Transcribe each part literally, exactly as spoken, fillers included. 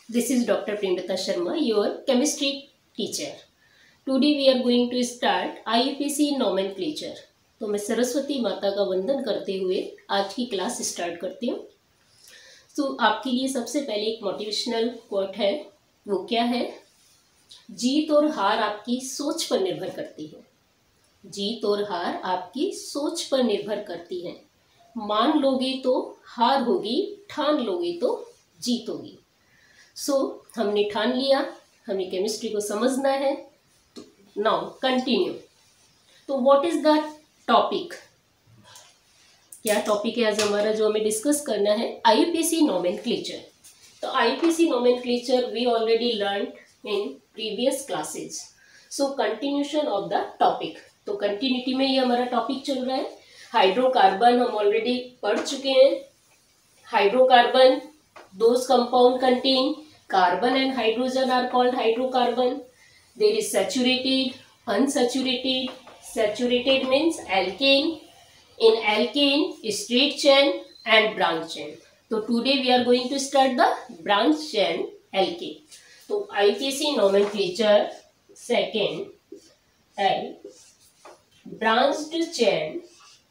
This is Doctor Premlata Sharma, your chemistry teacher. Today we are going to start I U P C nomenclature. तो मैं सरस्वती माता का वंदन करते हुए आज की क्लास स्टार्ट करती हूँ. तो आपके लिए सबसे पहले एक मोटिवेशनल कोट है. वो क्या है? जीत और हार आपकी सोच पर निर्भर करती है. जीत और हार आपकी सोच पर निर्भर करती है. मान लोगे तो हार होगी, ठान लोगे तो जीत होगी. सो so, हमने ठान लिया, हमें केमिस्ट्री को समझना है. Now continue. तो व्हाट इज द टॉपिक? क्या टॉपिक है आज हमारा जो हमें डिस्कस करना है? IUPAC nomenclature. तो IUPAC nomenclature we already learned in previous classes. So continuation of the topic. तो कंटिन्यूटी में ये हमारा टॉपिक चल रहा है. हाइड्रोकार्बन हम ऑलरेडी पढ़ चुके हैं. Hydrocarbon, those compound contain carbon and hydrogen are called hydrocarbon. There is saturated, unsaturated. Saturated means alkane. In alkane, straight chain and branch chain. So today we are going to start the branch chain alkane. So I U P A C nomenclature second L, branched chain,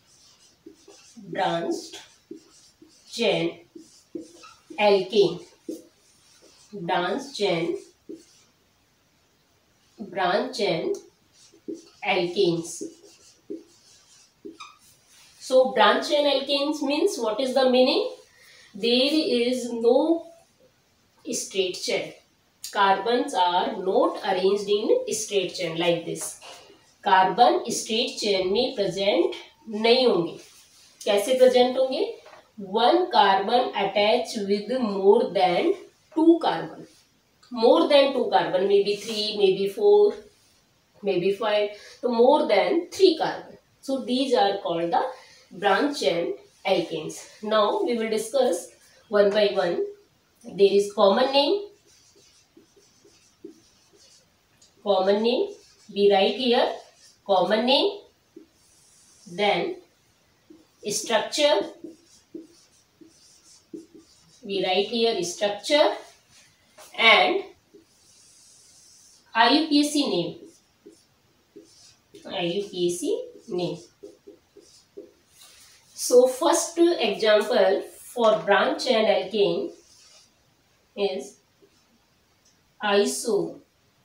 branched chain alkane. Branch chain, branch chain alkanes. So branch chain alkanes means what is the meaning? There is no straight chain. Carbons are not arranged in straight chain like this. Carbon straight chain में present नहीं होंगे. कैसे present होंगे? One carbon attached with more than two carbon. More than two carbon, maybe three, maybe four, maybe five. So more than three carbon. So these are called the branch chain alkanes. Now we will discuss one by one. There is common name. Common name. We write here common name. Then structure. We write here structure and I U P A C name. I U P A C name. So first example for branch chain alkane is isobutane.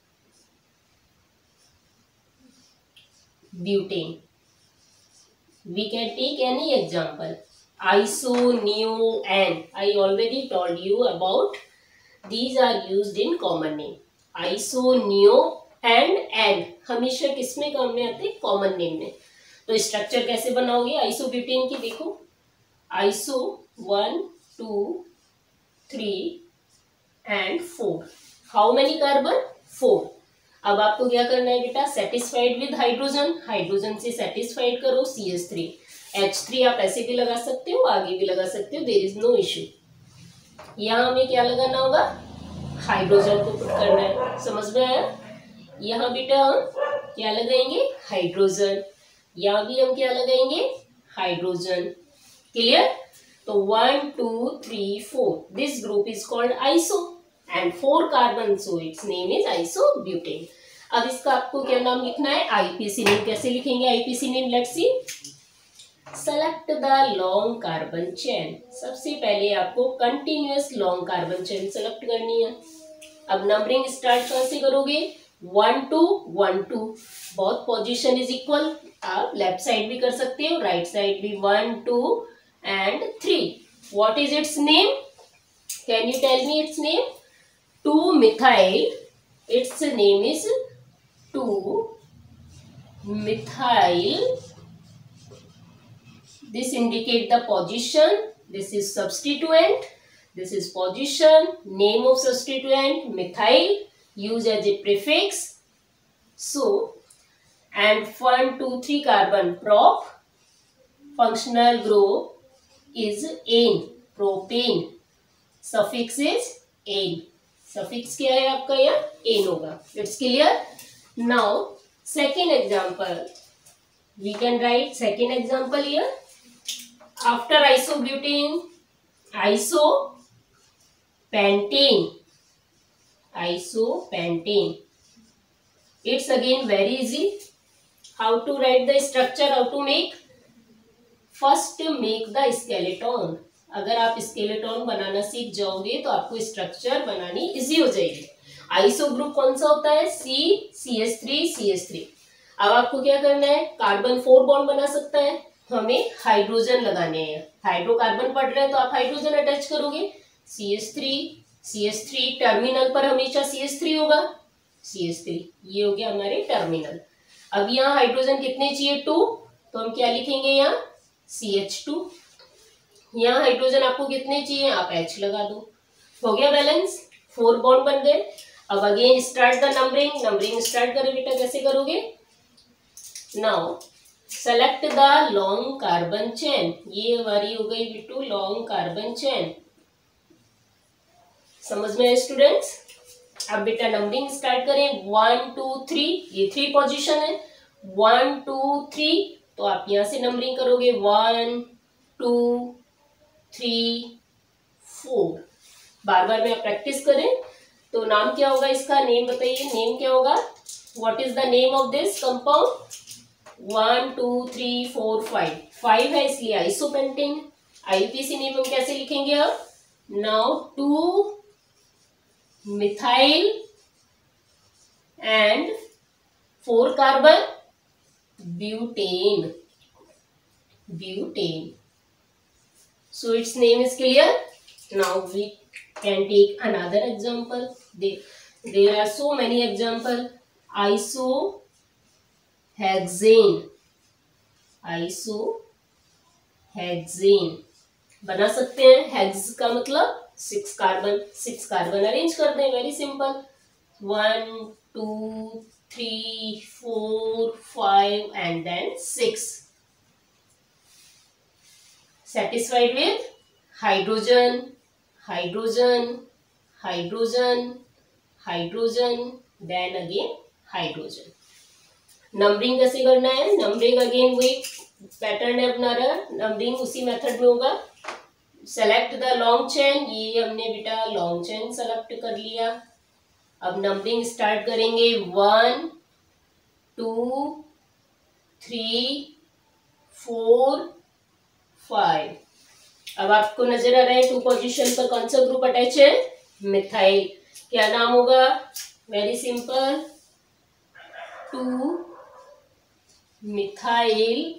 We can take any example. Iso, neo, and I already told you about these are used in common name. Iso, neo and and हमेशा किसमें काम में आते हैं? Common name में. तो structure कैसे बनाओगे आइसोब्यूटेन की? देखो iso one two three and four. How many carbon? Four. अब आपको क्या करना है बेटा? Satisfied with hydrogen. हाइड्रोजन से सेटिस्फाइड करो C H three. H three आप ऐसे भी लगा सकते हो, आगे भी लगा सकते हो. There is no issue. यहाँ हमें क्या लगाना होगा? हाइड्रोजन को पुट करना है. समझ में आया? यहाँ बेटा हम क्या लगाएंगे? हाइड्रोजन. यहाँ भी हम क्या लगाएंगे? हाइड्रोजन. क्लियर? तो one two three four. This group is called iso and four carbon, so its name is isobutane. अब इसका आपको क्या नाम लिखना है? IUPAC name. कैसे लिखेंगे IUPAC name? Let's see. Select the long carbon chain. सबसे पहले आपको continuous long carbon chain select करनी है. अब नंबरिंग स्टार्ट कहाँ से करोगे? One two one two. Both position is equal. आप लेफ्ट साइड भी कर सकते हो, राइट साइड भी. One two and three. What is its name? Can you tell me its name? Two methyl. Its name is two methyl. This indicate the position. This is substituent. This is position. Name of substituent methyl. Use as a prefix. So, and one, two, three carbon prop. Functional group is ane. Propane. Suffix is ane. Suffix क्या है आपका? यहाँ ane होगा. It's clear? Now, second example. We can write second example here. After isobutane, iso pentane. isopentane. It's again very easy. How to write the structure, how to make? First make the skeleton. अगर आप skeleton बनाना सीख जाओगे तो आपको structure बनानी easy हो जाएगी। Iso group कौन सा होता है? C C H three C H three. अब आपको क्या करना है? कार्बन फोर बॉन्ड बना सकता है, हमें हाइड्रोजन लगाने हैं। हाइड्रोकार्बन पढ़ रहे हैं तो आप हाइड्रोजन अटैच करोगे। C H three C H three terminal पर हमेशा सी एच थ्री होगा, सी एच थ्री ये हो गया हमारे टर्मिनल। अब यहाँ हाइड्रोजन कितने चाहिए? टू, तो हम क्या लिखेंगे यहाँ? C H two. यहाँ हाइड्रोजन आपको कितने चाहिए? आप H लगा दो। हो गया बैलेंस, फोर बॉन्ड बन गए। अब again start the numbering. Numbering start करो बेटा, कैसे करोगे? Now select the long carbon chain. ये हमारी हो गई बिट्टू लॉन्ग कार्बन चेन। समझ में आए स्टूडेंट्स? अब बेटा नंबरिंग स्टार्ट करें। वन टू थ्री, ये थ्री पोजीशन है। वन टू थ्री, तो आप यहां से नंबरिंग करोगे। One two three four. बार बार में आप प्रैक्टिस करें। तो नाम क्या होगा इसका? नेम बताइए, नेम क्या होगा? What is the name of this compound? One two three four five. Five है इसलिए आइसोपेंटेन। आईयूपीएसी नेम हम कैसे लिखेंगे अब? Now two methyl and four carbon butane. Butane. So its name is clear. Now we can take another example. There, there are so many example. Isohexane. Isohexane बना सकते हैं। Hex का मतलब six carbon. Six carbon arrange कर दें, very simple. One two three four five and then six. Satisfied with hydrogen, hydrogen, hydrogen, hydrogen, then again hydrogen. Numbering कैसे करना है? नंबरिंग अगेन वही पैटर्न है अपना रहा। नंबरिंग उसी मेथड में होगा। Select the long chain. ये हमने बेटा लॉन्ग चेन सेलेक्ट कर लिया। अब नंबरिंग स्टार्ट करेंगे। One two three four five. अब आपको नजर आ रहा है टू पोजीशन पर कौन सा ग्रुप अटैच है? मिथाइल। क्या नाम होगा? Very simple, two methyl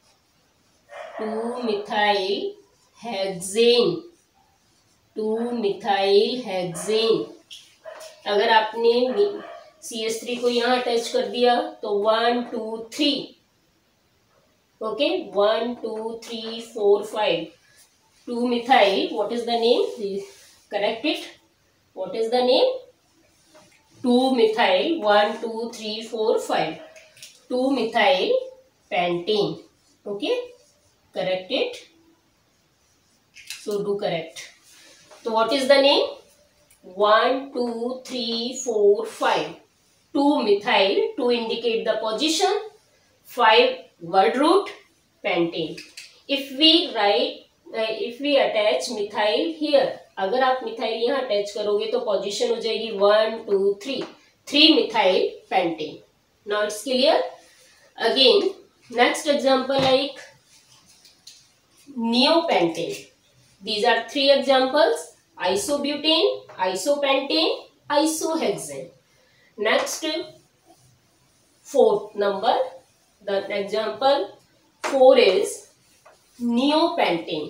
two methyl hexane. Two methyl hexane. अगर आपने सी एच थ्री को यहाँ अटैच कर दिया तो one two three, okay, one two three four five. Two methyl, what is the name? Correct it. What is the name? Two methyl, one two three four five. Two methyl pentane. Okay, correct it. So do correct. So what is the name? One, two, three, four, five. Two methyl to indicate the position. Five word root pentane. If we write, uh, if we attach methyl here, अगर आप methyl यहाँ attach करोगे तो position हो जाएगी one two three, three methyl pentane. Now it's clear. Again next example like neopentane. These are three examples: isobutane, isopentane, isohexane. Next, fourth number, the example four is neopentane.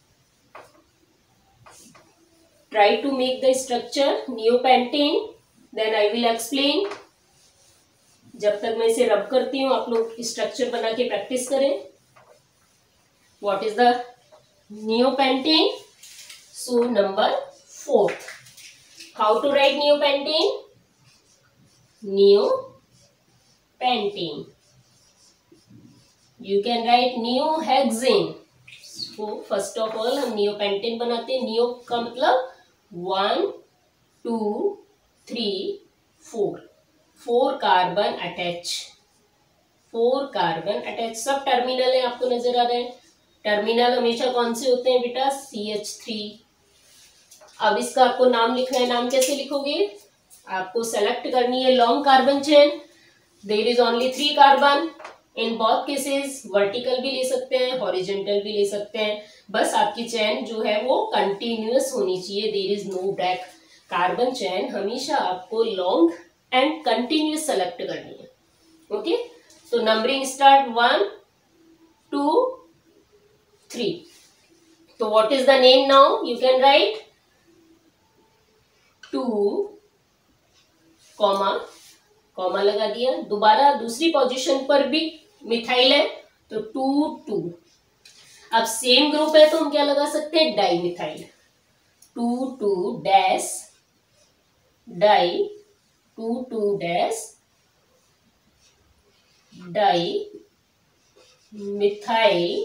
Try to make the structure neopentane, then I will explain. जब तक मैं इसे रब करती हूँ आप लोग structure बना के प्रैक्टिस करें. What is the neopentane? So number fourth. How to write neopentane? Neopentane. You can write neohexane. So first of all हम neopentane बनाते हैं. Neo का मतलब one two three four. Four carbon attach. Four carbon attach. सब terminal है, आपको नजर आ रहे हैं. टर्मिनल हमेशा कौन से होते हैं बेटा? C H three. अब इसका आपको नाम लिखना है. नाम कैसे लिखोगे? आपको सेलेक्ट करनी है long carbon chain. There is only three carbon. In both cases vertical भी ले सकते हैं, हॉरिजेंटल भी ले सकते हैं, बस आपकी चेन जो है वो कंटिन्यूअस होनी चाहिए। There is no break. Carbon chain हमेशा आपको लॉन्ग एंड कंटिन्यूअस सेलेक्ट करनी है। ओके, तो numbering start one two three. तो what is the name now? You can write two comma, comma लगा दिया। दोबारा दूसरी पोजीशन पर भी मिथाइल है तो टू टू। अब सेम ग्रुप है तो हम क्या लगा सकते हैं? Di methyl. Two two dash di, two two dash di methyl,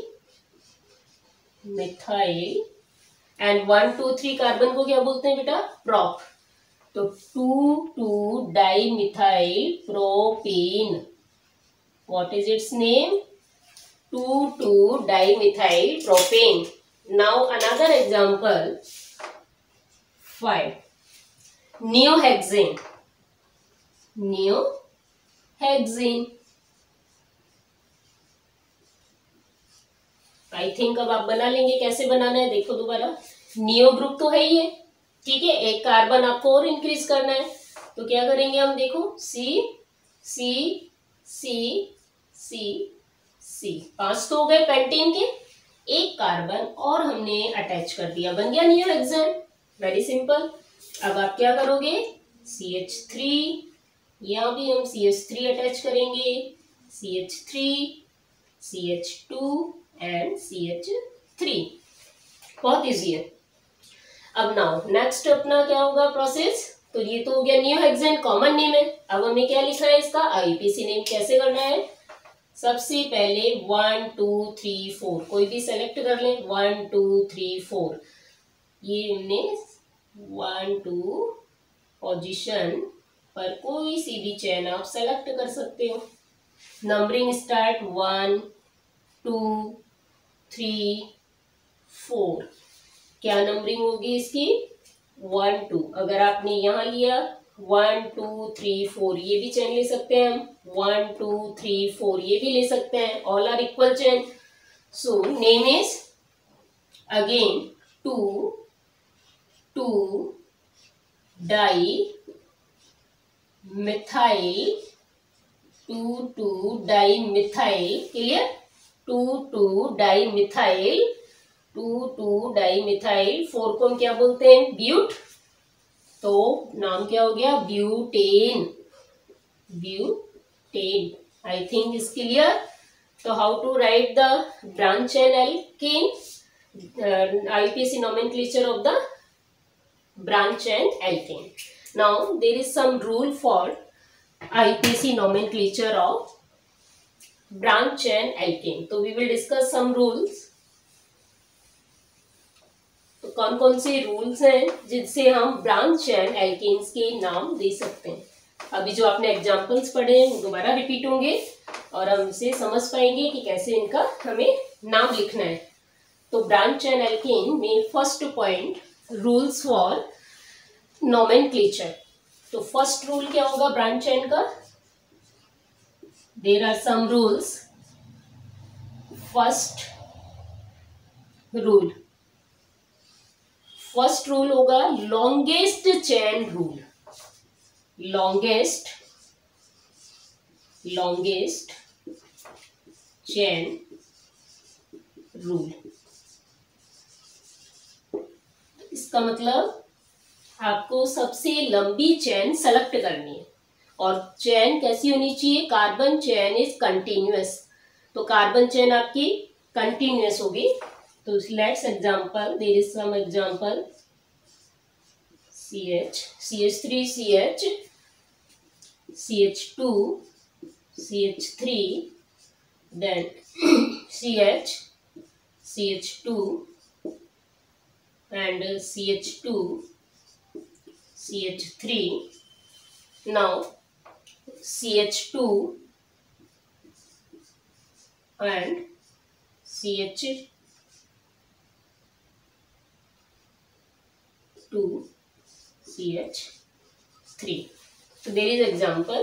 methyl. And one two three carbon को क्या बोलते हैं बेटा? प्रोप। तो two two di methyl propane. What is its name? Two two di methyl propane. Now another example five, neohexane. Neohexane. I think अब आप बना लेंगे। कैसे बनाना है देखो दोबारा। नियो ग्रुप तो है ही है, ठीक है। एक कार्बन आपको और इंक्रीज करना है तो क्या करेंगे हम? देखो सी सी सी सी सी, पांच तो हो गए पेंटेन के। एक कार्बन और हमने अटैच कर दिया, बन गया नियोहेक्सेन। Very simple. अब आप क्या करोगे? सी एच थ्री, यहाँ भी हम सी एच थ्री अटैच करेंगे। C H three, C H two and C H three. बहुत इजी है। अब नाउ नेक्स्ट अपना क्या होगा प्रोसेस? तो ये तो हो गया नियोहेक्सेन, कॉमन नेम है। अब हमें क्या लिखना है इसका? IUPAC name. कैसे करना है? सबसे पहले वन टू थ्री फोर, कोई भी सेलेक्ट कर लें। वन टू थ्री फोर, ये हमने वन टू पोजीशन पर कोई सी भी चेन आप सेलेक्ट कर सकते हो। Numbering start one two three four. क्या नंबरिंग होगी इसकी? One two. अगर आपने यहाँ लिया वन टू थ्री फोर, ये भी चेन ले सकते हैं हम। वन टू थ्री फोर ये भी ले सकते हैं। All are equal chain. So name is again two two di methyl, two two di methyl. Clear? Two two di methyl, two two di methyl. Four को हम क्या बोलते हैं? ब्यूट। तो नाम क्या हो गया? Butane. Butane. I think is clear. तो how to write the branch chain alkane? IUPAC nomenclature of the branch chain alkane. Now there is some rule for I P C nomenclature of branch chain alkane. तो we will discuss some rules. तो कौन कौन से rules हैं जिनसे हम branch chain alkanes के नाम दे सकते हैं? अभी जो आपने एग्जांपल्स पढ़े हैं वो दोबारा रिपीट होंगे और हम इसे समझ पाएंगे कि कैसे इनका हमें नाम लिखना है। तो ब्रांच चेन एल्केन में first point, rules for nomenclature. तो फर्स्ट रूल क्या होगा ब्रांच चेन का? There are some rules. First rule, first rule होगा longest chain rule. Longest longest chain rule. इसका मतलब आपको सबसे लंबी चेन सेलेक्ट करनी है। और चेन कैसी होनी चाहिए? Carbon chain is continuous. तो कार्बन चेन आपकी कंटिन्यूअस होगी। तो let's example, there is some example. C H, C H three, C H, C H two, C H three, then C H, C H two and C H two, C H three. Now C H two and C H two, C H three. So there is example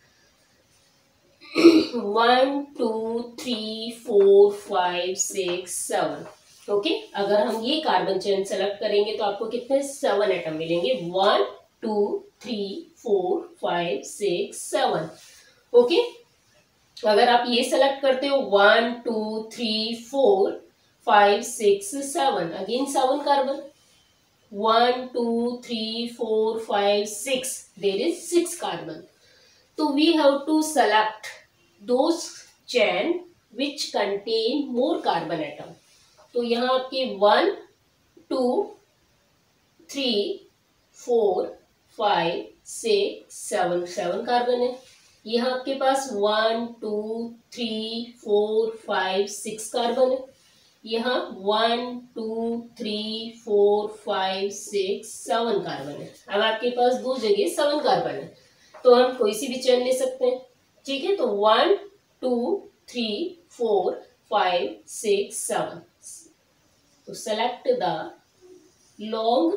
one, two, three, four, five, six, seven. Okay okay? अगर हम ये carbon chain select करेंगे तो आपको कितने seven atom मिलेंगे, one two three four five six seven. Okay, अगर आप ये सेलेक्ट करते हो one two three four five six seven, again seven carbon, one two three four five six, there is six carbon. तो we have to select those chain which contain more carbon atom. तो यहाँ आपके one two three four five six seven, seven carbon है. यहाँ आपके पास one two three four five six carbon है. यहाँ one two three four five six seven carbon है. अब आपके पास दो जगह सेवन कार्बन है, तो हम कोई सी भी चेन ले सकते हैं. ठीक है, तो one two three four five six seven. तो select the long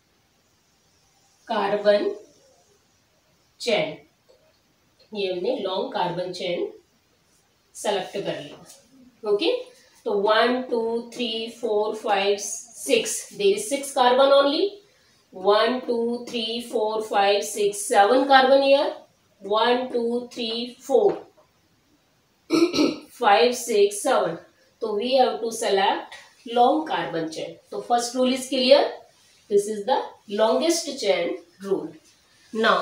carbon chain. ये हमने लॉन्ग कार्बन चेन सेलेक्ट कर लिया. ओके, तो one two three four five six, there is six carbon only. One two three four five six seven carbon here. One two three four five six seven. तो we have to select long carbon chain. So first rule is clear. This is the longest chain rule. Now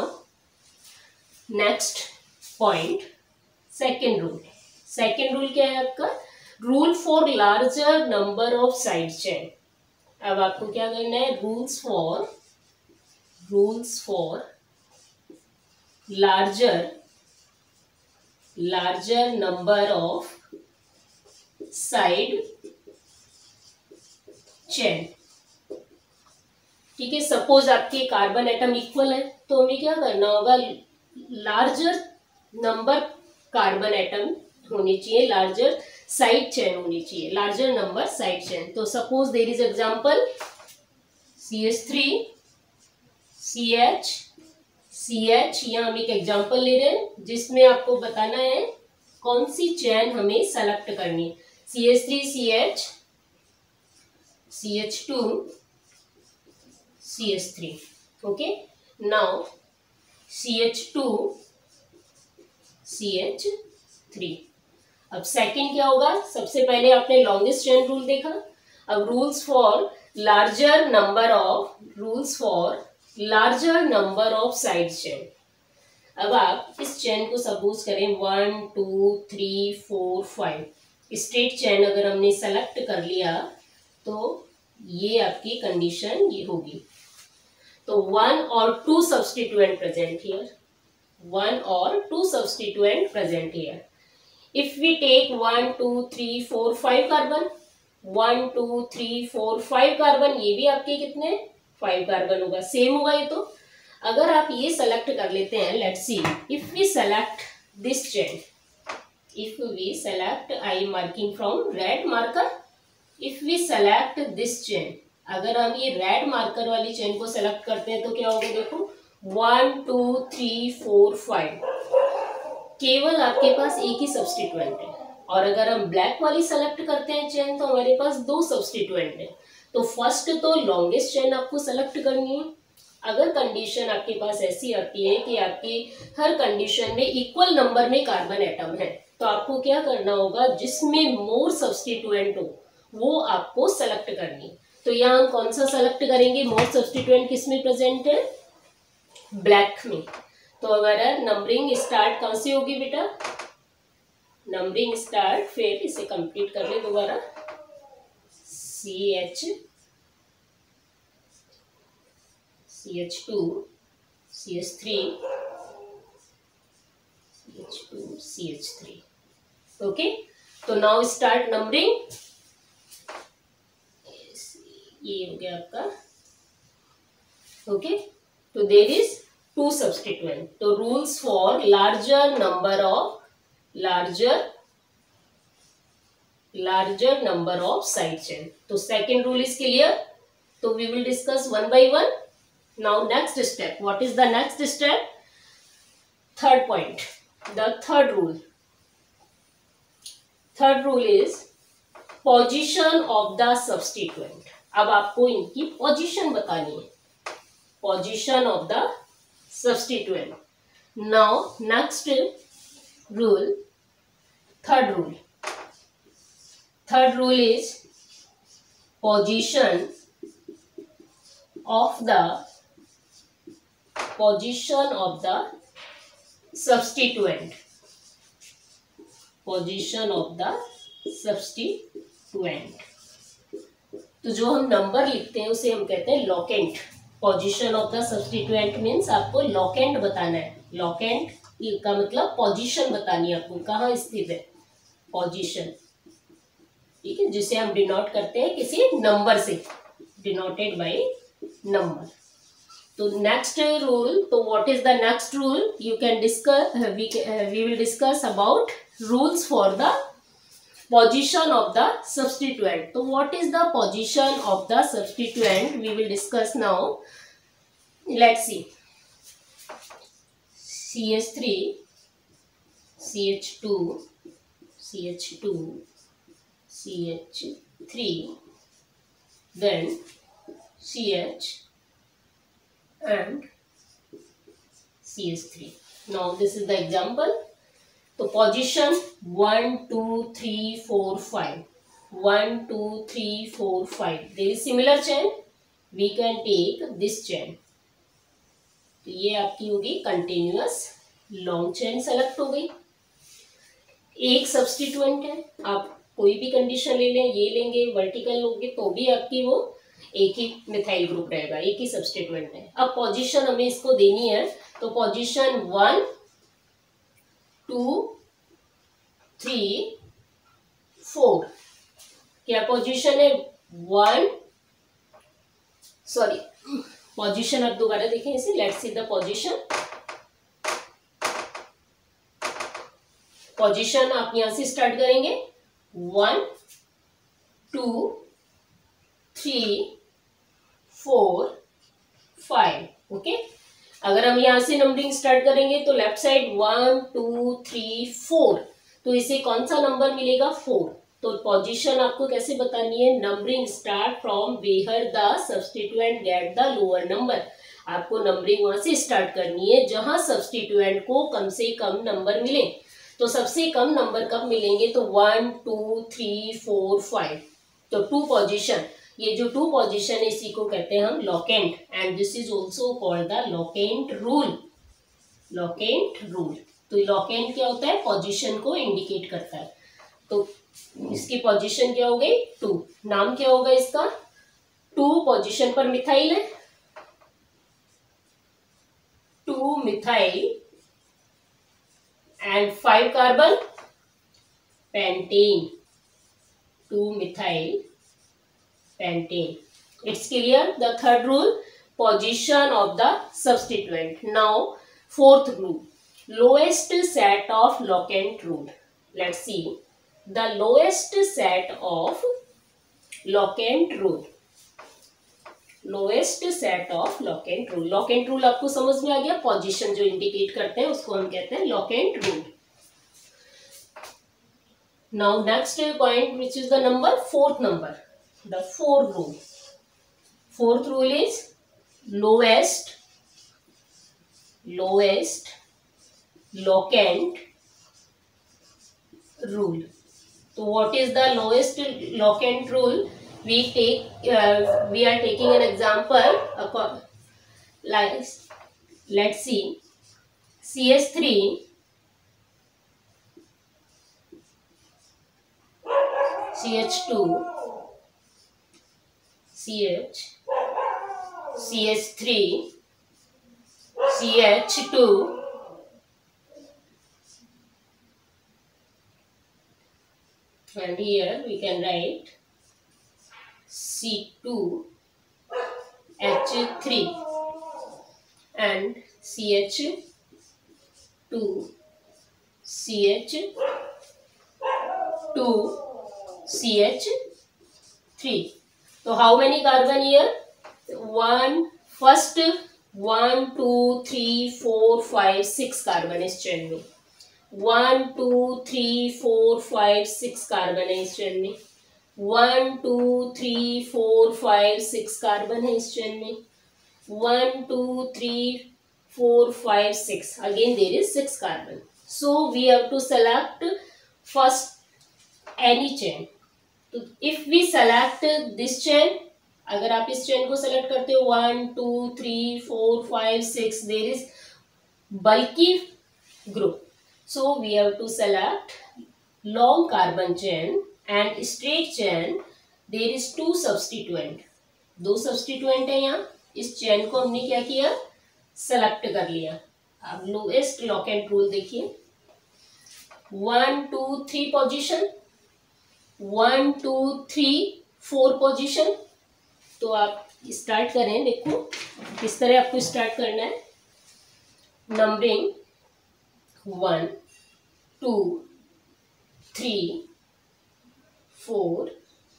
next point, second rule. Second rule क्या है आपका, rule for larger number of side chain. अब आपको क्या करना है, rules for rules for larger larger number of side chain. ठीक है, सपोज आपके कार्बन एटम इक्वल है, तो हमें क्या करना होगा, लार्जर नंबर कार्बन एटम होनी चाहिए, लार्जर साइड चेन होनी चाहिए, लार्जर नंबर साइड चेन. तो suppose there is example C H three C H C H. यहाँ हम एक एग्जांपल ले रहे हैं जिसमें आपको बताना है कौन सी चेन हमें सेलेक्ट करनी है. C H three C H C H two C H three. Okay, now C H two C H three. अब सेकंड क्या होगा, सबसे पहले आपने लॉन्गेस्ट चेन रूल देखा. अब rules for larger number of rules for larger number of side chain. अब आप इस चेन को सपोज करें one two three four five, straight chain अगर हमने सेलेक्ट कर लिया तो ये आपकी कंडीशन ये होगी. तो वन और two substituent present here, one और two substituent present here. If we take one two three four five carbon, one two three four five carbon, ये भी आपके कितने फाइव कार्बन होगा, सेम होगा ये. तो अगर आप ये सेलेक्ट कर लेते हैं, let's see if we select this chain, if we select, I am marking from red marker. If we select this chain, अगर हम ये रेड मार्कर वाली चेन को सेलेक्ट करते हैं तो क्या होगा, देखो one two three four five, केवल आपके पास एक ही सब्स्टिट्यूएंट है. और अगर हम ब्लैक वाली सेलेक्ट करते हैं चेन तो हमारे पास दो सब्स्टिट्यूएंट है. तो फर्स्ट तो लॉन्गेस्ट चेन आपको सेलेक्ट करनी है. अगर कंडीशन आपके पास ऐसी आती है कि आपके हर कंडीशन में इक्वल नंबर में कार्बन एटम है, तो आपको क्या करना होगा, जिसमें मोर सब्स्टिट्यूएंट हो वो आपको सेलेक्ट करनी. तो यहाँ हम कौन सा सेलेक्ट करेंगे, मोर सब्स्टिट्यूएंट किस में प्रेजेंट है, ब्लैक में. तो अगर नंबरिंग स्टार्ट कहाँ से होगी बेटा, नंबरिंग स्टार्ट, फिर इसे कंप्लीट कर ले दोबारा, C H C H two C H three C H two C H three. Okay, तो नाउ स्टार्ट नंबरिंग. ये हो गया आपका. ओके, तो देयर इज टू सब्स्टिट्यूएंट. तो rules for larger number of larger larger number of side chain. तो second rule is clear. तो we will discuss one by one. Now next step. What is the next step? Third point. The third rule. Third rule is position of the substituent. अब आपको इनकी position बतानी है. Position of the substituent. Now next rule. Third rule. Third rule is position of the position of the substituent. Position of the substituent. तो जो हम number लिखते हैं उसे हम कहते हैं locant. Position of the substituent means आपको लॉकेंट बताना है. लॉकेंट का मतलब पोजीशन बतानी है आपको, कहाँ स्थित है पोजीशन. ठीक है, जिसे हम डिनोट करते हैं किसी नंबर से, डिनोटेड बाय नंबर. तो नेक्स्ट रूल. तो what is the next rule? You can discuss, we we will discuss about rules for the position of the substituent. So what is the position of the substituent? We will discuss now. Let's see. C H three, C H two, C H two, C H three, then C H and C H three. Now this is the example. तो position one two three four five, one two three four five. There is similar chain, we can take this chain. तो ये आपकी होगी continuous long chain. Select हो गई. एक substituent है, आप कोई भी कंडीशन ले लें, ये लेंगे, वर्टिकल लोगे तो भी आपकी वो एक ही मिथाइल ग्रुप रहेगा, एक ही सब्स्टिट्यूएंट है. अब पोजीशन हमें इसको देनी है. तो position one two three four. क्या पोजीशन है? One, sorry position. अब दोबारा देखें इसे. Let's see the position. Position आप यहां से स्टार्ट करेंगे. One two three four five. Okay, अगर हम यहां से नंबरिंग स्टार्ट करेंगे तो left side one two three four. तो इसे कौन सा नंबर मिलेगा? फोर. तो पोजीशन आपको कैसे बतानी है? Numbering start from where the substituent get the lower number. आपको नंबरिंग वहां से स्टार्ट करनी है जहां सब्स्टिट्यूएंट को कम से कम नंबर मिले. तो सबसे कम नंबर कब मिलेंगे? तो one two three four five. तो टू पोजीशन, ये जो टू पोजीशन है इसी को कहते हैं हम locant. And this is also called the locant rule. Locant rule. तो लॉकेंट क्या होता है? पोजीशन को इंडिकेट करता है. तो इसकी पोजीशन क्या हो गई? टू. नाम क्या होगा इसका? टू पोजीशन पर मिथाइल है, two methyl and five carbon pentane. Two methyl pentane. It's clear. The third rule, position of the substituent. Now fourth rule, lowest set of locant rule. Let's see the lowest set of locant rule. Lowest set of locant rule. Locant rule आपको समझ में आ गया? Position जो indicate करते हैं उसको हम कहते हैं locant rule. Now next point, which is the number fourth number. The fourth rule. Fourth rule is lowest lowest locant rule. So what is the lowest locant rule? We take uh, we are taking an example. Like let's see C H three C H two C H, C H three, C H two, and here we can write C two H three and C H two C H two C H three. So how many carbon here? One. First one two three four five six carbon इस चेन में, one two three four five six carbon है इस चेन में, one two three four five six carbon है इस चेन में, one two three four five six, again there is six carbon. So we have to select first any chain. तो if we select this chain, अगर आप इस chain को select करते हो one two three four five six, there is bulky group. So we have to select long carbon chain and straight chain. There is two substituent. दो substituent है यहाँ. इस चेन को हमने क्या किया, सेलेक्ट कर लिया. अब लोएस्ट लॉक एंड रूल देखिए, one two three position, one two three four position. तो आप स्टार्ट करें, देखो किस तरह आपको स्टार्ट करना है. Numbering one two three four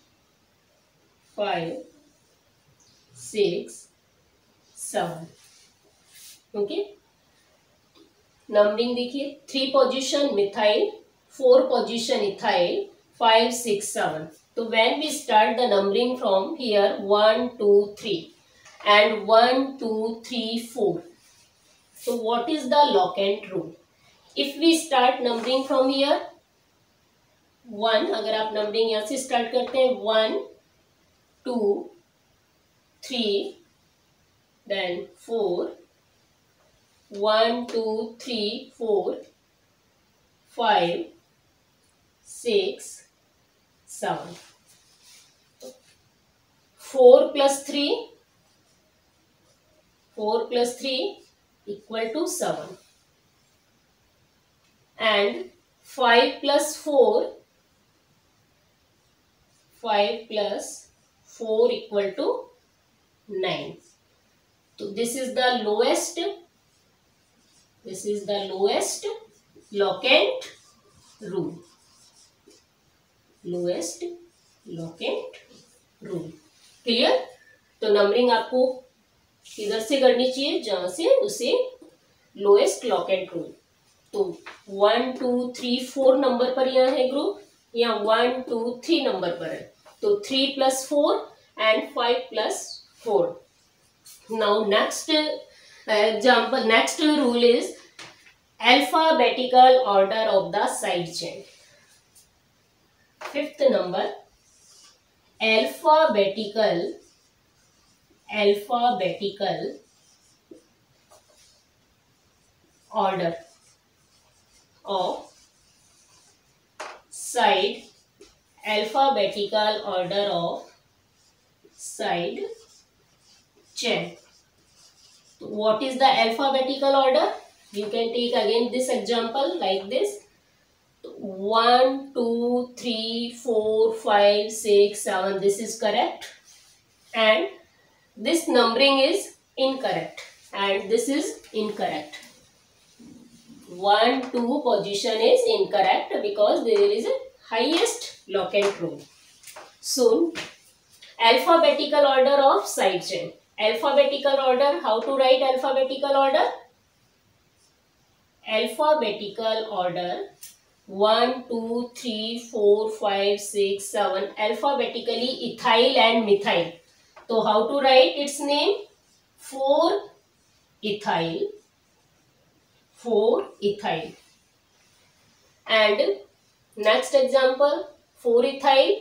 five six seven. Okay, numbering देखिए, three position methyl, four position ethyl, five six seven. तो when we start the numbering from here one two three and one two three four. So what is the lock and rule? If we start numbering from here, one, अगर आप numbering यहाँ से start करते हैं, one two three, then four, one two three four five six seven. Four plus three, four plus three equal to seven, and five plus four, five plus four equal to nine. So this is the lowest, this is the lowest locant rule, lowest locant rule. Clear? तो numbering आपको इधर से करनी चाहिए जहां से उसे lowest locant rule. तो one two three four number पर यहाँ है ग्रुप, या वन टू थ्री नंबर पर है. तो three plus four and five plus four. Now next example, next rule is alphabetical order of the side chain. Fifth number, alphabetical alphabetical order of side, alphabetical order of side chain. What is the alphabetical order? You can take again this example like this, one two three four five six seven. This is correct, and this numbering is incorrect, and this is incorrect. one two position is incorrect because there is a highest lock and rule. Soon, alphabetical order of side chain. Alphabetical order, how to write alphabetical order? Alphabetical order one two three four five six seven, alphabetically ethyl and methyl. So how to write its name? four ethyl, four ethyl. And next example, four ethyl,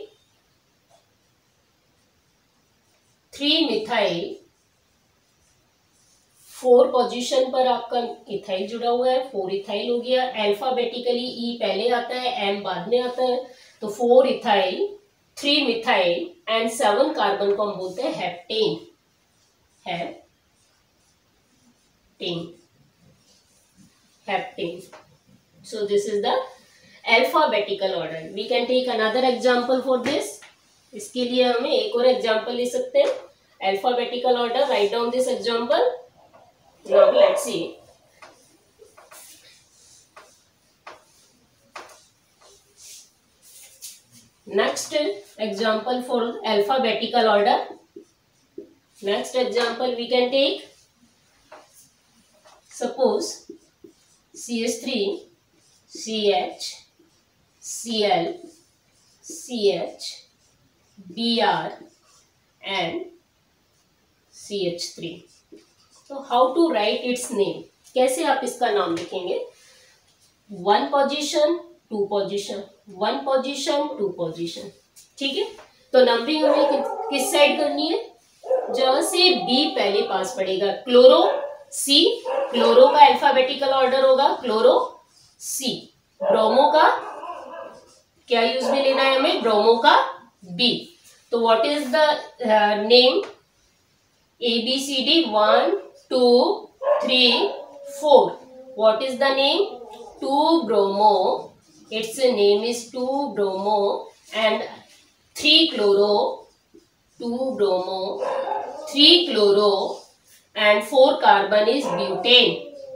three methyl, four position पर आपका ethyl जुड़ा हुआ है, four ethyl हो गया. Alphabetically ई पहले आता है, एम बाद में आता है. तो four ethyl, three methyl and seven carbon को हम बोलते हैं heptane, heptane, heptane. So this is the alphabetical order. We can take another example for this. इसके लिए हमें एक और एग्जांपल ले सकते हैं. Alphabetical order, write down this example. Now let's see. Next example for alphabetical order. Next example we can take suppose C H three, C H, C L, C H, B R and C H three. तो how to write its name, कैसे आप इसका नाम लिखेंगे? One position, two position, one position, two position. ठीक है, तो numbering हमें कि, किस साइड करनी है? जहां से बी पहले पास पड़ेगा. क्लोरो सी, क्लोरो का अल्फाबेटिकल ऑर्डर होगा क्लोरो सी. ब्रोमो का क्या यूज में लेना है हमें? ब्रोमो का बी. तो what is the name? A B C D, one two three four. What is the name? Two bromo. It's name is two bromo and three chloro, two bromo, three chloro and four carbon is butane.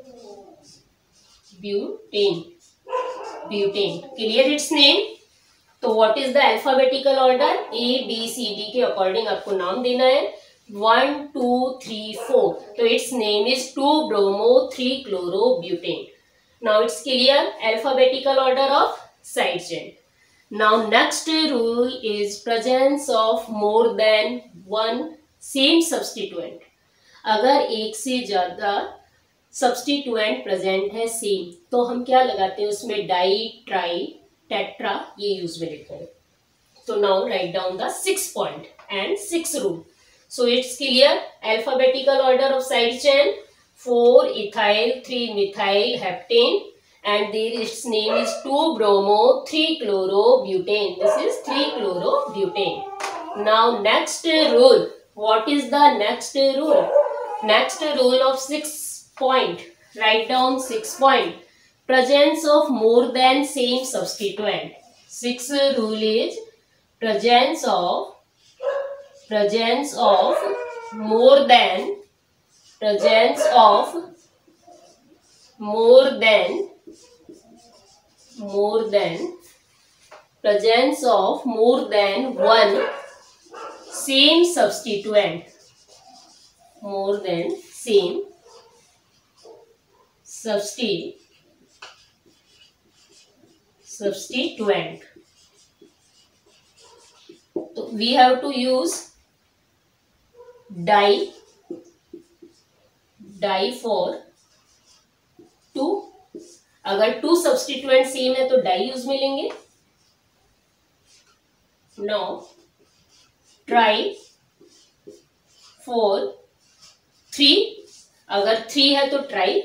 Butane. Butane. Clear its name? तो what is the alphabetical order? A, B, C, D के according आपको नाम देना है. One two three four. तो its name is two bromo three chloro butane. Now it's clear. Alphabetical order of side chain. Now next rule is presence of more than one same substituent. अगर एक से ज्यादा substituent present है same, तो हम क्या लगाते हैं उसमें? डाई, ट्राई, टेट्रा, ये यूज में लेते हैं. तो now write down the six point and six rule. So it's clear. Alphabetical order of side chain, four ethyl, three methyl heptane and there its name is two bromo three chloro butane. This is three chloro butane. Now next rule. What is the next rule? Next rule of six point. Write down six point. Presence of more than same substituent. Six rule is presence of presence of more than presence of more than more than presence of more than one same substituent. More than same substituent. Substituent. So we have to use die. Die for two. अगर two substituent same है तो di use में लेंगे. No tri four. Three, अगर three है तो tri.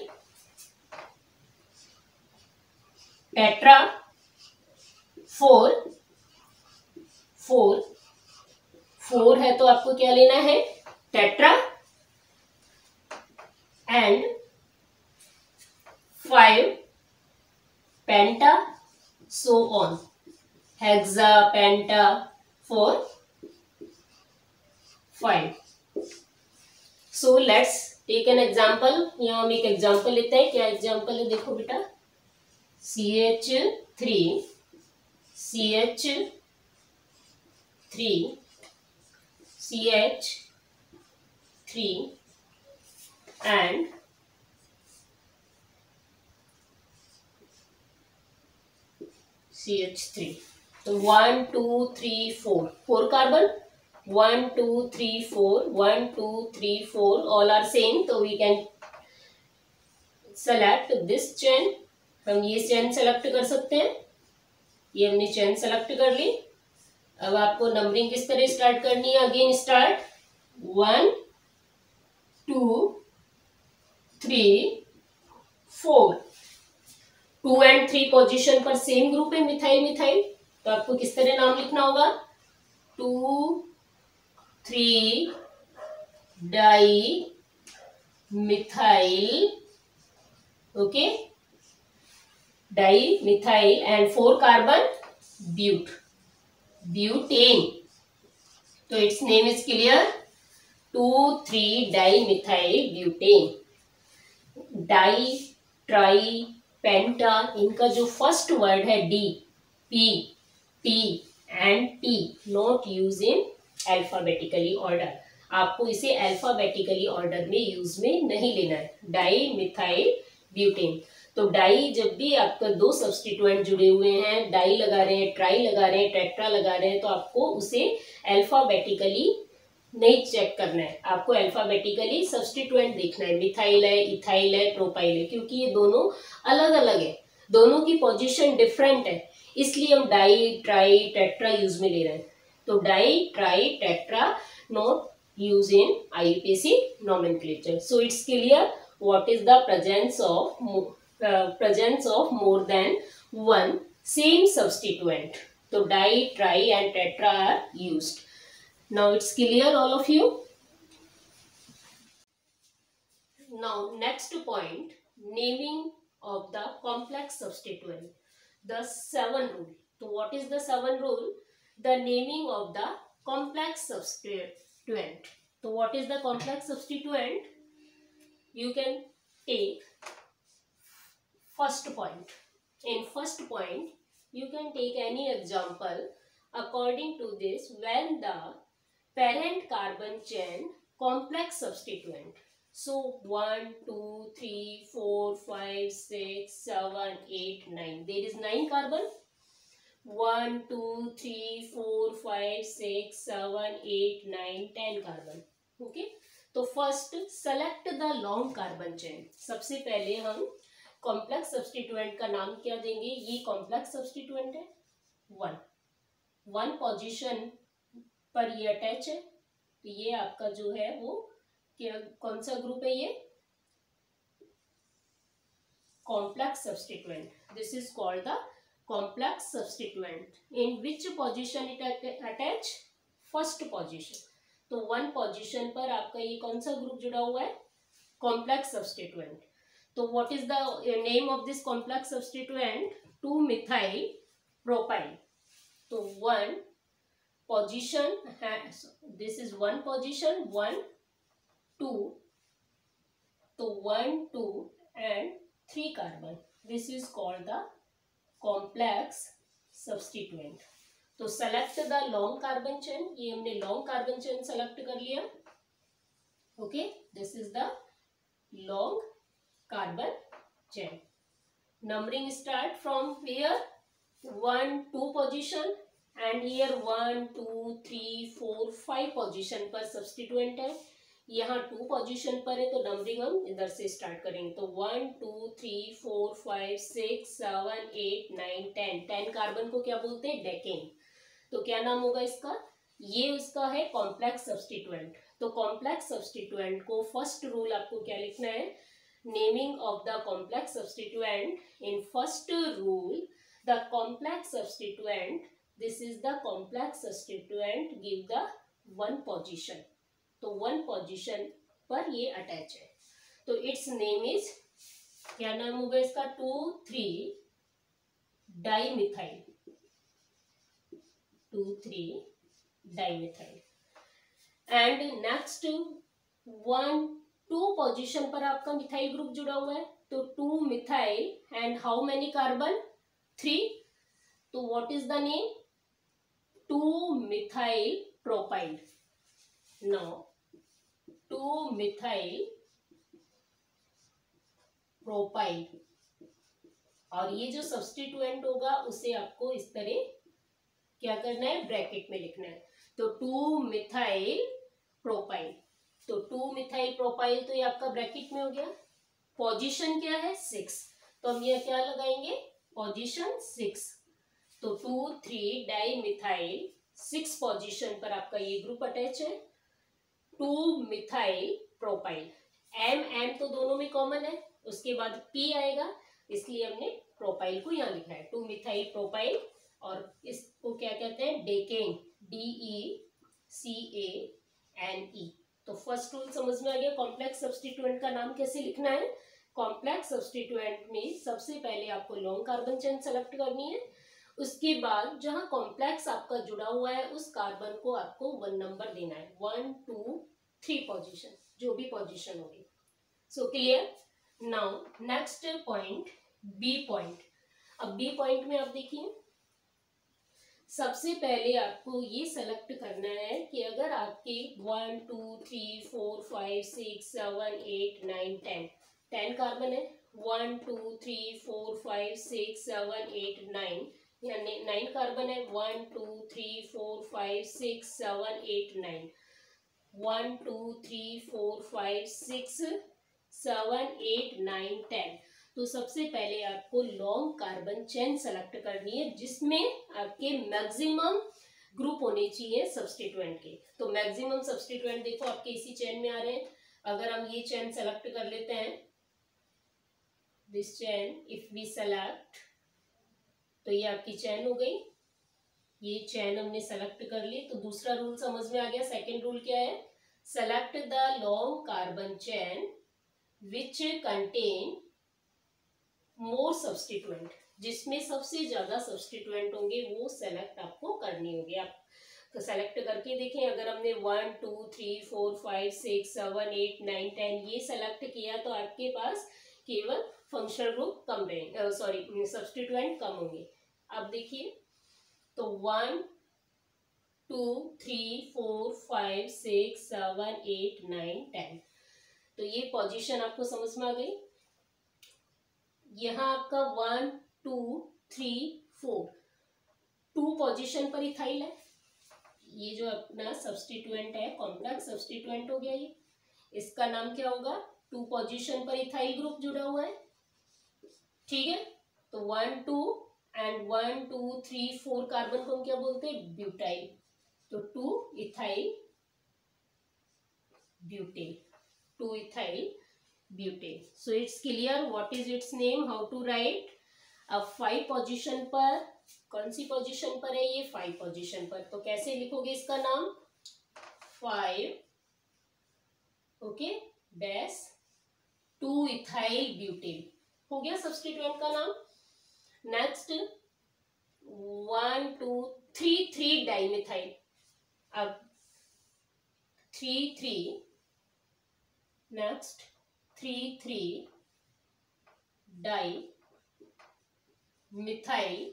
Tetra four. Four four है तो आपको क्या लेना है? Tetra. And five penta, so on. Hexa, penta, four, five. So let's take an example. यहाँ हम एक एग्जाम्पल लेते हैं. क्या एग्जाम्पल है? देखो बेटा, C H three, C H three, C H three and C H three. तो one two three four, four carbon. One two three four, one two three four, all are same. तो we can select this chain. हम ये chain select कर सकते हैं. ये हमने chain select कर ली. अब आपको नंबरिंग किस तरह स्टार्ट करनी है? Again start. One two three four. Two and three position पर सेम ग्रुप है मिथाइल मिथाइल. तो आपको किस तरह नाम लिखना होगा? Two three di methyl. Okay, di methyl and four carbon but butane. तो its name is clear. Two three di methyl butane. Di, tri, penta, इनका जो फर्स्ट वर्ड है D, P, T and T, not use in alphabetically order. आपको इसे alphabetically order में use में नहीं लेना है। डाई मिथाइल ब्यूटेन, तो डाई जब भी आपका दो सब्स्टिट्यूएंट जुड़े हुए हैं, डाई लगा रहे हैं, ट्राई लगा रहे हैं, टेट्रा लगा रहे हैं, तो आपको उसे अल्फाबेटिकली नहीं चेक करना है, आपको अल्फाबेटिकली सब्स्टिट्यूएंट देखना है। मिथाइल है, इथाइल है, प्रोपाइल है, क्योंकि ये दोनों अलग अलग है, दोनों की पोजीशन डिफरेंट है, इसलिए हम डाई ट्राई टेट्रा यूज में ले रहे हैं। तो di tri tetra not use in I U P A C nomenclature. So it's clear what is the presence of uh, presence of more than one same substituent. So di, tri and tetra are used. Now it's clear all of you. Now next point, naming of the complex substituent. The seven rule. So what is the seven rule? The naming of the complex substituent. So what is the complex substituent? You can take first point. In first point, you can take any example according to this when the parent carbon chain complex substituent. So one, two, three, four, five, six, seven, eight, nine. There is nine carbon. one, two, three, four, five, six, seven, eight, nine, ten carbon. Okay, तो first select the long carbon chain. सबसे पहले हम complex substituent का नाम क्या देंगे? ये complex substituent है, वन वन पोजीशन पर ये अटैच है, तो ये आपका जो है वो क्या, कौन सा ग्रुप है? ये complex substituent. This is called the complex substituent. In which position it attach? First position. तो वन पोजीशन पर आपका ये कौन सा ग्रुप जुड़ा हुआ है? Complex substituent. तो what is the name of this complex substituent? Two methyl propyl. तो वन पोजीशन है, this is one position, one two, तो one two and three carbon, this is called the complex substituent. तो select the long carbon chain, ये हमने long carbon chain select कर लिया। Okay, this is the long carbon chain. Numbering start from here, one two position and here one two three four five position पर substituent है, यहाँ to position पर है, तो नंबरिंग हम इधर से स्टार्ट करेंगे। तो one two three four five six seven eight nine ten, ten carbon को क्या बोलते हैं? डेकेन। तो क्या नाम होगा इसका? ये इसका है कॉम्प्लेक्स सब्स्टिट्यूएंट। तो कॉम्प्लेक्स सब्स्टिट्यूएंट को फर्स्ट रूल आपको क्या लिखना है? Naming of the complex substituent. In first rule the complex substituent, this is the complex substituent, give the one position. तो वन पोजीशन पर ये अटैच है, तो इट्स नेम इज, क्या नाम होगा इसका? Two three dimethyl, two three dimethyl. And next one two position पर आपका मिथाइल ग्रुप जुड़ा हुआ है, तो two methyl and how many carbon? Three. तो what is the name? Two methyl propyl. Now two methyl propyl, और ये जो सब्स्टिट्यूएंट होगा उसे आपको इस तरह क्या करना है? ब्रैकेट में लिखना है। तो टू मिथाइल प्रोपाइल, तो टू मिथाइल प्रोपाइल, तो ये आपका ब्रैकेट में हो गया। पोजीशन क्या है? सिक्स, तो हम ये क्या लगाएंगे? Position six. तो two three di methyl, six position पर आपका ये ग्रुप अटैच है, two methyl propyl. Um um तो दोनों में कॉमन है, उसके बाद पी आएगा, इसलिए हमने प्रोपाइल को यहाँ लिखा है, टू मिथाइल प्रोपाइल। और इसको क्या कहते हैं? Decane, D E C A N E. तो फर्स्ट रूल समझ में आ गया कॉम्प्लेक्स सब्स्टिट्यूएंट का नाम कैसे लिखना है। कॉम्प्लेक्स सब्स्टिट्यूएंट में सबसे पहले आपको लॉन्ग कार्बन चेन सेलेक्ट करनी है, उसके बाद जहां कॉम्प्लेक्स आपका जुड़ा हुआ है उस कार्बन को आपको वन नंबर देना है, वन टू थ्री पोजीशन, जो भी पोजीशन होगी। So clear. Now next point, B point. अब बी पॉइंट में आप देखिए, सबसे पहले आपको ये सेलेक्ट करना है कि अगर आपके one two three four five six seven eight nine ten ten carbon है, one two three four five six seven eight nine, यानी नाइन कार्बन है, one two three four five six seven eight nine, one two three four five six seven eight nine ten. तो सबसे पहले आपको long carbon chain select करनी है जिसमें आपके मैक्सिमम ग्रुप होने चाहिए सब्स्टिट्यूएंट के। तो मैक्सिमम सब्स्टिट्यूएंट देखो आपके इसी चेन में आ रहे हैं। अगर हम ये चेन सेलेक्ट कर लेते हैं, this chain if we select, तो ये आपकी चेन हो गई। ये चेन हमने सेलेक्ट कर ली। तो दूसरा रूल समझ में आ गया। सेकेंड रूल क्या है? Select the long carbon chain which contain more substituent, जिसमें सबसे ज्यादा सब्स्टिट्यूएंट होंगे वो सेलेक्ट आपको करनी होगी। आप तो सेलेक्ट करके देखें, अगर हमने one two three four five six seven eight nine ten ये सेलेक्ट किया तो आपके पास केवल फंक्शनल ग्रुप कम रहेंगे, सॉरी सब्स्टिट्यूएंट कम होंगे। अब देखिए, तो one two three four five six seven eight nine ten, तो ये पोजीशन आपको समझ में आ गई। यहाँ आपका one two three four two position पर इथाइल है। ये जो अपना सब्स्टिट्यूएंट है कॉम्प्लेक्स सब्स्टिट्यूएंट हो गया। ये इसका नाम क्या होगा? टू पोजीशन पर इथाइल ग्रुप जुड़ा हुआ है, ठीक है। तो one two and one two three four carbon को हम क्या बोलते हैं? ब्यूटाइल। तो two ethyl butane, two ethyl butane. So it's clear what is its name, how to write. अब फाइव पोजीशन पर, कौन सी पोजीशन पर है ये? फाइव पोजीशन पर। तो कैसे लिखोगे इसका नाम? Five, okay, dash two ethyl butane हो गया सब्स्टिट्यूएंट का नाम। Next one two three three dimethyl. अब three three, next three three di methyl,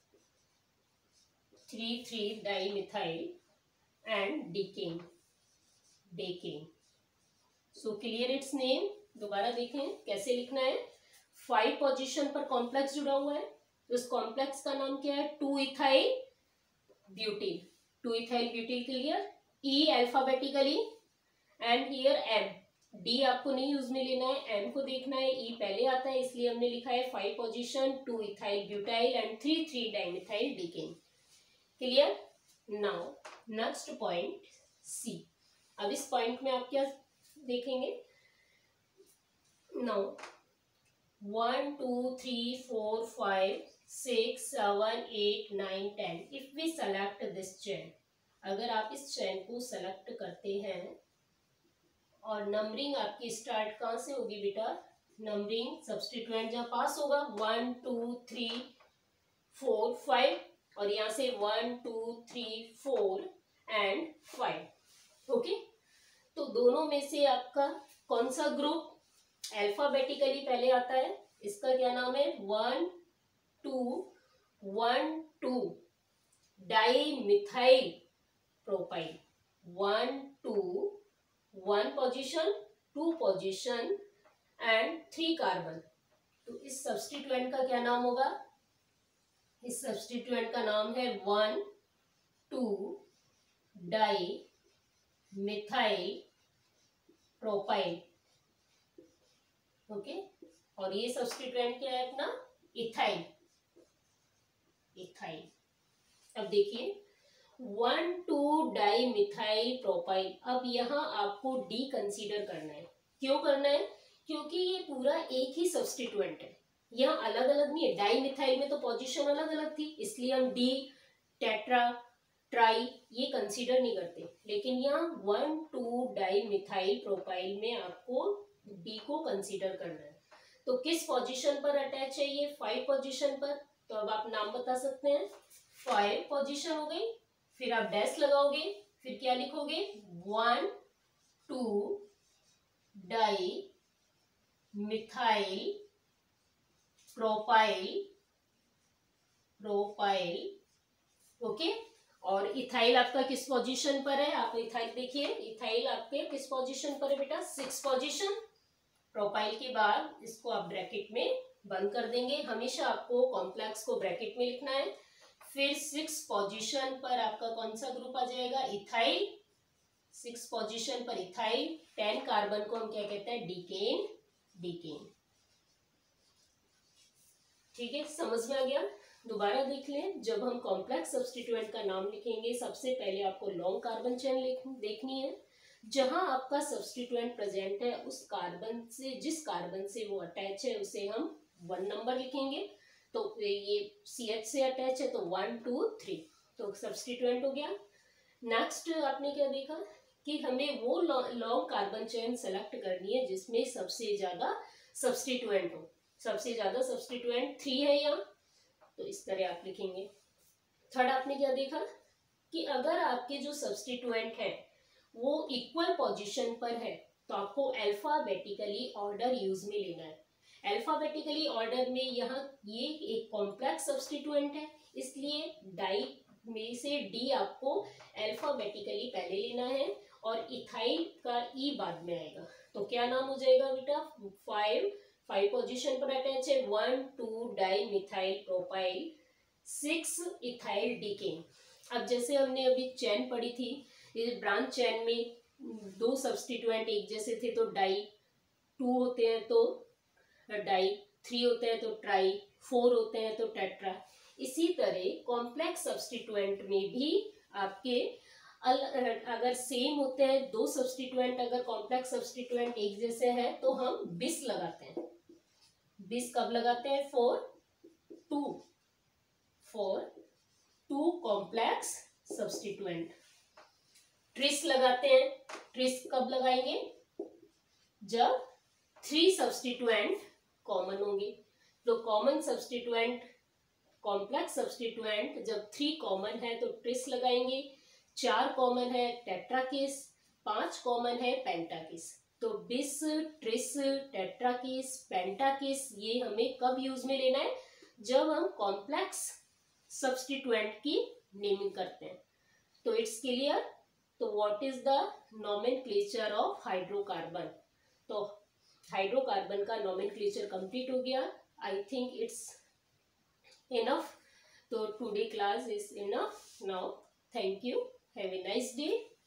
three three di methyl and decane, decane. So clear its name. दोबारा देखें कैसे लिखना है। फाइव पोजीशन पर कॉम्प्लेक्स जुड़ा हुआ है, तो इस कॉम्प्लेक्स का नाम क्या है? Two ethyl butyl, two ethyl butyl. Clear. E alphabetically and here M, D आपको नहीं यूज में लेना है, एम को देखना है। ई पहले आता है इसलिए हमने लिखा है five position, two ethyl butyl and three three dimethyl decane. Clear. Now next point C. अब इस पॉइंट में आप क्या देखेंगे? Now one two three four five six seven eight nine ten, if we select this chain, अगर आप इस chain को सेलेक्ट करते हैं और नंबरिंग आपकी स्टार्ट कहाँ से होगी बेटा? नंबरिंग सब्स्टिट्यूएंट जहाँ पास होगा one two three four five, और यहाँ से one two three four and five, okay. तो दोनों में से आपका कौन सा ग्रुप अल्फाबेटिकली पहले आता है? इसका क्या नाम है? One two one two di methyl propyl, one two one position, two position and three carbon. तो इस सब्स्टिट्यूएंट का क्या नाम होगा? इस सब्स्टिट्यूएंट का नाम है one two di methyl propyl, okay. और ये सब्स्टिट्यूएंट क्या है अपना? Ethyl, ethyl. अब देखिए one two di methyl propyl. अब यहाँ आपको डी कंसीडर करना है। क्यों करना है? क्योंकि ये पूरा एक ही सब्स्टिट्यूएंट है, यहाँ अलग अलग नहीं है। डाई मिथाइल में तो पोजीशन अलग अलग थी, इसलिए हम डी, टेट्रा, ट्राई ये कंसीडर नहीं करते। लेकिन यहाँ one two di methyl propyl में आपको डी को कंसीडर करना है। तो किस पोजीशन पर अटैच है ये? फाइव पोजीशन पर। तो अब आप नाम बता सकते हैं। फाइव पोजीशन हो गई, फिर आप डैश लगाओगे, फिर क्या लिखोगे? One two di methyl propyl, propyl okay. और इथाइल आपका किस पोजीशन पर है, आप इथाइल देखिए, इथाइल आपके किस पोजीशन पर है बेटा, सिक्स पोजीशन। प्रोपाइल के बाद इसको आप ब्रैकेट में बंद कर देंगे, हमेशा आपको कॉम्प्लेक्स को ब्रैकेट में लिखना है। फिर सिक्स पोजीशन पर आपका कौन सा ग्रुप आ जाएगा, इथाइल। सिक्स पोजीशन पर इथाइल, टेन कार्बन को हम क्या कहते हैं, डीकेन, डीकेन। ठीक है, समझ में आ गया। दोबारा देख लें, जब हम कॉम्प्लेक्स सब्स्टिट्यूएंट का नाम लिखेंगे सबसे पहले आपको लॉन्ग कार्बन चेन देखनी है। जहां आपका सब्स्टिट्यूएंट प्रेजेंट है उस कार्बन से, जिस कार्बन से वो अटैच है उसे हम वन नंबर लिखेंगे। तो ये सी एच से अटैच है तो वन टू थ्री, तो सब्स्टिट्यूएंट हो गया। नेक्स्ट आपने क्या देखा कि हमें वो लॉन्ग कार्बन चेन सेलेक्ट करनी है जिसमें सबसे ज्यादा सब्स्टिट्यूएंट हो। सबसे ज्यादा सब्स्टिट्यूएंट थ्री है यहाँ, तो इस तरह आप लिखेंगे। थर्ड आपने क्या देखा कि अगर आपके जो सब्स्टिट्यूएंट है वो इक्वल पोजीशन पर है तो आपको अल्फाबेटिकली ऑर्डर यूज में लेना है। अल्फाबेटिकली ऑर्डर में यहाँ ये एक कॉम्प्लेक्स सब्स्टिट्यूएंट है, इसलिए डाई में से डी आपको अल्फाबेटिकली पहले लेना है और इथाइल का ई बाद में आएगा। तो क्या नाम हो जाएगा बेटा, फाइव फाइव पोजीशन पर अटैच है, one two di methyl propyl, six ethyl decane. अब जैसे हमने अभी चैन पढ़ी थी, ये ब्रांच चैन में दो सब्स्टिट्यूएंट एक जैसे थे तो डाई, टू होते हैं तो डाई, थ्री होते हैं तो ट्राई, फोर होते हैं तो टेट्रा। इसी तरह कॉम्प्लेक्स सब्स्टिट्यूएंट में भी आपके अल, अगर सेम होते हैं दो सब्स्टिट्यूएंट, अगर कॉम्प्लेक्स सब्स्टिट्यूएंट एक जैसे हैं तो हम बिस लगाते हैं। बिस कब लगाते हैं, for two, for two complex substituent. Tris लगाते हैं, ट्रिस कब लगाएंगे, जब थ्री सब्स्टिट्यूएंट कॉमन होंगे। तो कॉमन सब्स्टिट्यूएंट, कॉम्प्लेक्स सब्स्टिट्यूएंट जब थ्री कॉमन है तो ट्रिस लगाएंगे, चार कॉमन है टेट्राकिस, पांच कॉमन है पेंटाकिस। तो बिस, ट्रिस, टेट्राकिस, पेंटाकिस ये हमें कब यूज में लेना है, जब हम कॉम्प्लेक्स सब्स्टिट्यूएंट की नेमिंग करते हैं। तो इट्स क्लियर। तो what is the nomenclature of hydrocarbon, तो हाइड्रोकार्बन का नोमेनक्लेचर कंप्लीट हो गया। आई थिंक इट्स इनफ, तो today class is enough now. Thank you, have a nice day.